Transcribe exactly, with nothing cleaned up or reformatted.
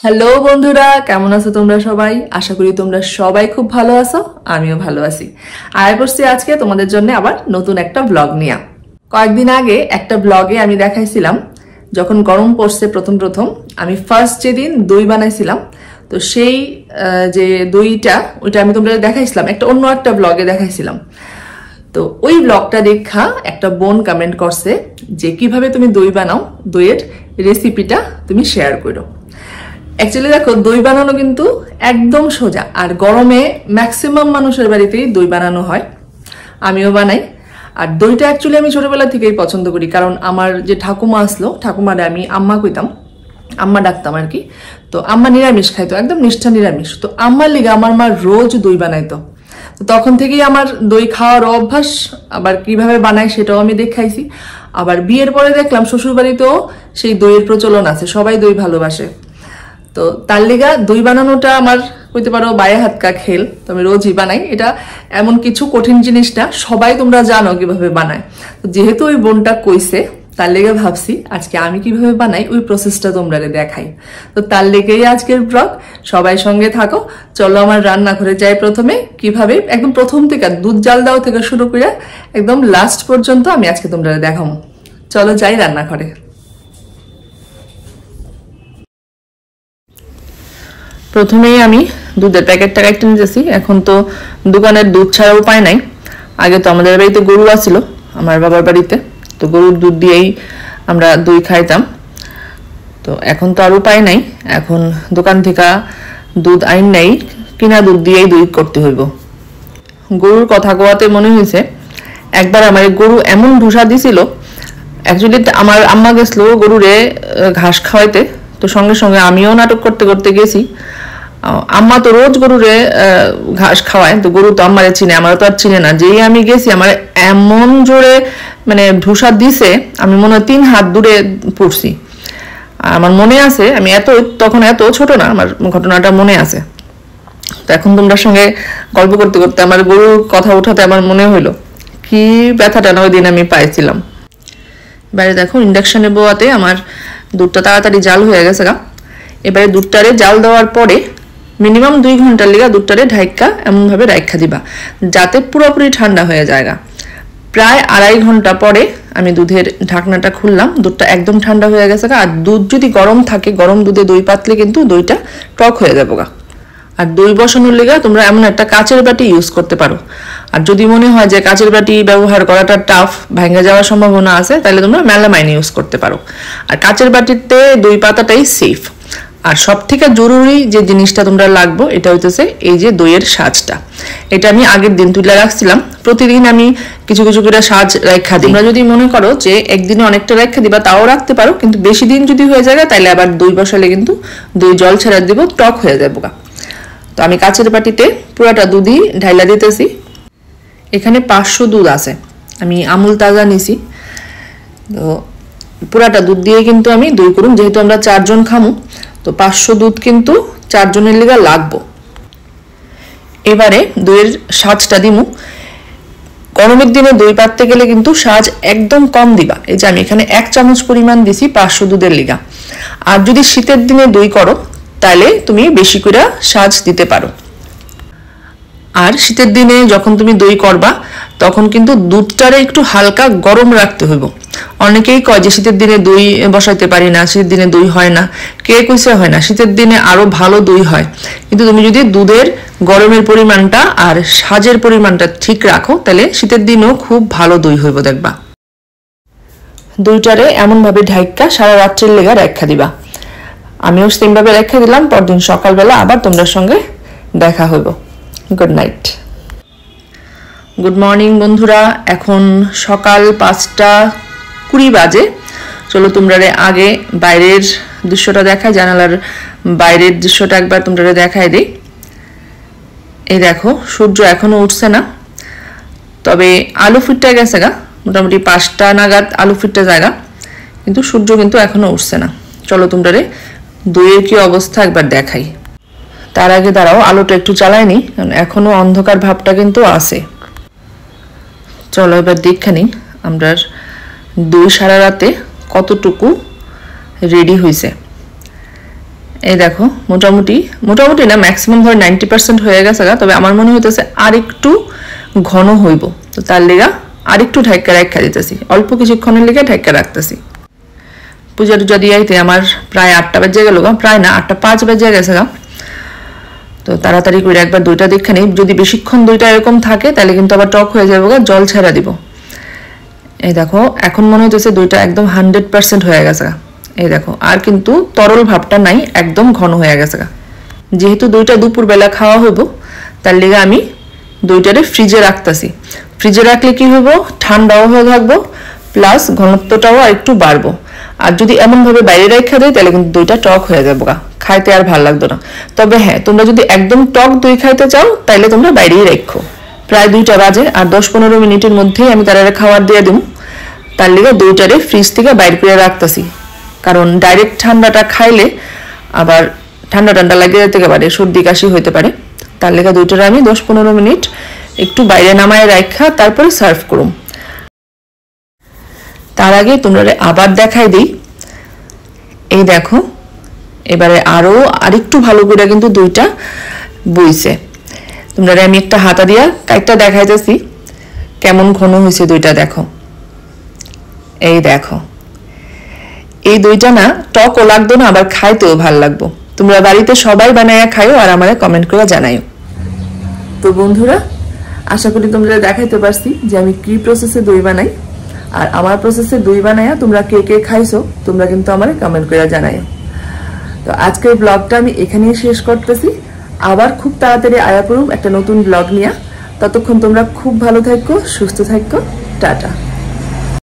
Hello বন্ধুরা, কেমন আছো তোমরা সবাই? আশা করি তোমরা সবাই খুব ভালো আছো, আমিও ভালো আছি। আয় করছি আজকে তোমাদের জন্য আবার নতুন একটা ব্লগ নিয়ে। কয়েকদিন আগে একটা ব্লগে আমি দেখাইছিলাম যখন গরম পড়ছে প্রথম প্রথম আমি ফার্স্ট যেদিন দই বানাইছিলাম, তো সেই যে দইটা ওইটা আমি তোমরা দেখাইছিলাম একটা অন্য একটা ব্লগে দেখাইছিলাম। তো ওই ব্লগটা দেখা একটা বোন কমেন্ট করছে যে কিভাবে তুমি দই বানাও, দইয়ের রেসিপিটা তুমি শেয়ার করো। অ্যাকচুয়ালি দেখো, দই বানানো কিন্তু একদম সোজা, আর গরমে ম্যাক্সিমাম মানুষের বাড়িতেই দই বানানো হয়, আমিও বানাই। আর দইটা অ্যাকচুয়ালি আমি ছোটবেলা থেকেই পছন্দ করি, কারণ আমার যে ঠাকুমা আসলো, ঠাকুমারে আমি আম্মা কইতাম, আম্মা ডাকতাম আর কি। তো আম্মা নিরামিষ খাইতো, একদম নিষ্ঠা নিরামিষ। তো আম্মার লিগে আমার মা রোজ দই বানাইতো, তো তখন থেকেই আমার দই খাওয়ার অভ্যাস। আবার কিভাবে বানায় সেটাও আমি দেখাইছি। আবার বিয়ের পরে দেখলাম শ্বশুর বাড়িতেও সেই দইয়ের প্রচলন আছে, সবাই দই ভালোবাসে। তো তার লিগা দই বানানোটা আমার কইতে পারো বায়ে হাত কা খেল, তো আমি রোজই বানাই। এটা এমন কিছু কঠিন জিনিস না, সবাই তোমরা জানো কিভাবে বানায়। তো যেহেতু ওই বোনটা কইছে, তার লেগে ভাবছি আজকে আমি কিভাবে বানাই ওই প্রসেসটা তোমরা দেখাই। তো তার লেগেই আজকের ব্লগ, সবাই সঙ্গে থাকো। চলো আমার রান্নাঘরে যাই। প্রথমে কিভাবে একদম প্রথম থেকে দুধ জাল দেওয়া থেকে শুরু করে একদম লাস্ট পর্যন্ত আমি আজকে তোমরা দেখাবো। চলো যাই রান্নাঘরে। প্রথমেই আমি দুধের প্যাকেটটা কেটে নিতেছি। এখন তো দোকানের দুধ ছাড়া উপায় নাই। আগে তো আমাদের বাড়িতে গরু আছিল, আমার বাবার বাড়িতে, তো গরুর দুধ দিয়েই আমরা দই খাইতাম। তো এখন তো আর উপায় নাই, এখন দোকান থেকে দুধ আইন নাই, কিনা দুধ দিয়েই দই করতে হইব। গরুর কথা কোয়াতে মনে হয়েছে একবার আমার গরু এমন ধুসা দিছিল। অ্যাকচুয়ালি আমার আম্মা গেছিল গরুরে ঘাস খাওয়াইতে, তো সঙ্গে সঙ্গে আমিও নাটক করতে করতে গেছি। আম্মা তো রোজ গরুরে ঘাস খাওয়ায়, তো গরু তো আমারে চিনে, আমার তো আর চিনে না। যেই আমি গেছি আমার এমন জোরে মানে ধুসা দিছে, আমি মনে হয় তিন হাত দূরে পড়ছি। আমার মনে আছে, আমি এত তখন এত ছোট না, আমার ঘটনাটা মনে আছে। তো এখন তোমরা সঙ্গে গল্প করতে করতে আমার গরুর কথা উঠাতে আমার মনে হইলো কি ব্যথাটা না ওই দিন আমি পাইছিলাম। এবারে দেখো ইন্ডাকশনে বোয়াতে আমার দুধটা তাড়াতাড়ি জাল হয়ে গেছে গা। এবারে দুধটারে জাল দেওয়ার পরে মিনিমাম দুই ঘন্টার লিগা দুধটারে ঢাইকা এমনভাবে রাইখা দিবা যাতে পুরোপুরি ঠান্ডা হয়ে যায়। প্রায় আড়াই ঘন্টা পরে আমি দুধের ঢাকনাটা খুললাম, দুধটা একদম ঠান্ডা হয়ে গেছে গা। আর দুধ যদি গরম থাকে, গরম দুধে দই পাতলে কিন্তু দইটা টক হয়ে যাবে গা। আর দই বসানোর লিগা তোমরা এমন একটা কাচের বাটি ইউজ করতে পারো। আর যদি মনে হয় যে কাচের বাটি ব্যবহার করাটা টাফ, ভেঙে যাওয়ার সম্ভাবনা আছে, তাহলে তোমরা মেলামাইন ইউজ করতে পারো। আর কাচের বাটিতে দই পাতাটাই সেফ। আর সব থেকে জরুরি যে জিনিসটা তোমরা লাগবে এটা হইতেছে এই যে দইয়ের সাজটা। এটা আমি আগের দিন তুলে রাখছিলাম, প্রতিদিন আমি কিছু কিছু করে সাজ রাখা দিই। তোমরা যদি মনে করো যে একদিনে অনেকটা রাখা দিবা তাও রাখতে পারো, কিন্তু বেশি দিন যদি হয়ে যায় তাহলে আবার দই বসালে কিন্তু দই জল ছেড়ে দিব, টক হয়ে যাবে। তো আমি কাচের বাটিতে পুরাটা দুধই ঢাইলা দিতেছি। এখানে পাঁচশো দুধ আছে, আমি আমুল তাজা নিছি। তো পুরাটা দুধ দিয়ে কিন্তু আমি দই করুন, যেহেতু আমরা চারজন খামু, তো পাঁচশো দুধ কিন্তু চারজনের লিগা লাগবো। এবারে দইয়ের সাজটা দিমু। গরমের দিনে দই পাততে গেলে কিন্তু সাজ একদম কম দিবা। এই যে আমি এখানে এক চামচ পরিমাণ দিছি পাঁচশো দুধের লিগা। আর যদি শীতের দিনে দই করো তাহলে তুমি বেশি করে সাজ দিতে পারো। আর শীতের দিনে যখন তুমি দই করবা তখন কিন্তু দুধটারে একটু হালকা গরম রাখতে হইব। অনেকেই কয় যে শীতের দিনে দই বসাইতে পারি না, শীতের দিনে দই হয় না। কে কইছে হয় না, শীতের দিনে আরো ভালো দই হয়। কিন্তু তুমি যদি দুধের গরমের পরিমাণটা আর সাজের পরিমাণটা ঠিক রাখো তাহলে শীতের দিনেও খুব ভালো দই হইব দেখবা। দইটারে এমনভাবে ঢাইকা সারা রাত্রির লেগা রেখা দিবা। আমিও সেমভাবে রেখে দিলাম। পরদিন সকালবেলা আবার তোমাদের সঙ্গে দেখা হইব। Good night. গুড মর্নিং বন্ধুরা, এখন সকাল পাঁচটা কুড়ি বাজে। চলো তোমরা আগে বাইরের দৃশ্যটা দেখাই, জানালার বাইরের দৃশ্যটা একবার তোমরা দেখাই দিই। এই দেখো, সূর্য এখনো উঠছে না, তবে আলো ফুটতে গেছে গা, মোটামুটি পাঁচটা নাগাদ আলো ফুটতে জায়গা, কিন্তু সূর্য কিন্তু এখনো উঠছে না। চলো তোমরা দইয়ের কি অবস্থা একবার দেখাই। তার আগে দাঁড়াও, আলোটা একটু চালাইনি, এখনো অন্ধকার ভাবটা কিন্তু আছে। চলো এবার দেখখানি আমরা দই সারা রাতে কতটুকু রেডি হয়েছে। এই দেখো মোটামুটি মোটামুটি না ম্যাক্সিমাম ধর নাইনটি পার্সেন্ট হয়ে গেছে গা, তবে আমার মনে হইতেছে আর একটু ঘন হইব, তো তার লেগা আর একটু ঢাক্কা রাখা দিতেছি, অল্প কিছুক্ষণের লেগে ঢাক্কা রাখতেছি। পূজা টুজা দিয়াইতে আমার প্রায় আটটা বেজে গেল গা, প্রায় না আটটা পাঁচ বেজে গেছে গা। তো তাড়াতাড়ি করে একবার দুইটা দেখে নেই, যদি বেশিক্ষণ দুইটা এরকম থাকে তাহলে কিন্তু আবার টক হয়ে যাবে গা, জল ছেড়া দিব। এই দেখো এখন মনে হইতেছে দুইটা একদম হান্ড্রেড পার্সেন্ট হয়ে গেছে গা। এই দেখো আর কিন্তু তরল ভাবটা নাই, একদম ঘন হয়ে গেছে গা। যেহেতু দুইটা দুপুর বেলা খাওয়া হইব তার লেগে আমি দুইটারে ফ্রিজে রাখতেছি। ফ্রিজে রাখলে কি হইব, ঠান্ডাও হয়ে থাকবো, প্লাস ঘনত্বটাও আর একটু বাড়বো। আর যদি এমন ভাবে বাইরে রেখে দেয় তাহলে কিন্তু দুইটা টক হয়ে যাবো গা, খাইতে আর ভালো লাগতো না। তবে হ্যাঁ, তোমরা যদি একদম টক দই খাইতে চাও তাহলে তোমরা বাইরেই রেখো। প্রায় দুইটা বাজে, আর দশ পনেরো মিনিটের মধ্যেই আমি তারা খাবার দিয়ে দিব। তার লেগে দুইটারে ফ্রিজ থেকে বাইর করে রাখতেছি, কারণ ডাইরেক্ট ঠান্ডাটা খাইলে আবার ঠান্ডা ঠান্ডা লাগে যেতে পারে, সর্দি কাশি হইতে পারে। তার লেগে দুইটারে আমি দশ পনেরো মিনিট একটু বাইরে নামায় রাখা তারপরে সার্ভ করুম। তার আগে তোমরা আবার দেখাই দিই, এই দেখো এবারে আরো আরেকটু ভালো করে কিন্তু দুইটা বইছে। তোমরা আমি একটা হাতা দিয়া কাইটটা দেখাইতেছি কেমন ঘন হয়েছে দুইটা, দেখো এই দেখো। এই দুইটা না টকও লাগতো না, আবার খাইতেও ভাল লাগবো। তোমরা বাড়িতে সবাই বানাইয়া খাইও আর আমারে কমেন্ট করে জানাইও। তো বন্ধুরা, আশা করি তোমরা দেখাইতে পারছি যে আমি কি প্রসেসে দই বানাই, আর আমার প্রসেসে দই বানাইয়া তোমরা কে কে খাইছো তোমরা কিন্তু আমারে কমেন্ট করে জানাইও। তো আজকের ব্লগটা আমি এখানেই শেষ করতেছি, আবার খুব তাড়াতাড়ি আয়া পড়ুম একটা নতুন ব্লগ নিয়ে। ততক্ষণ তোমরা খুব ভালো থাকো, সুস্থ থাকো, টাটা।